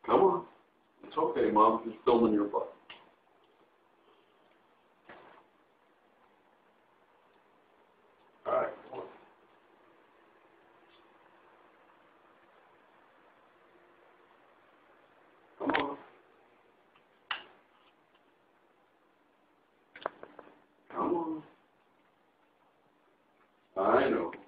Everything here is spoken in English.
Come on. It's okay, Mom. Just filming your butt. All right, come on. Come on. Come on. I know.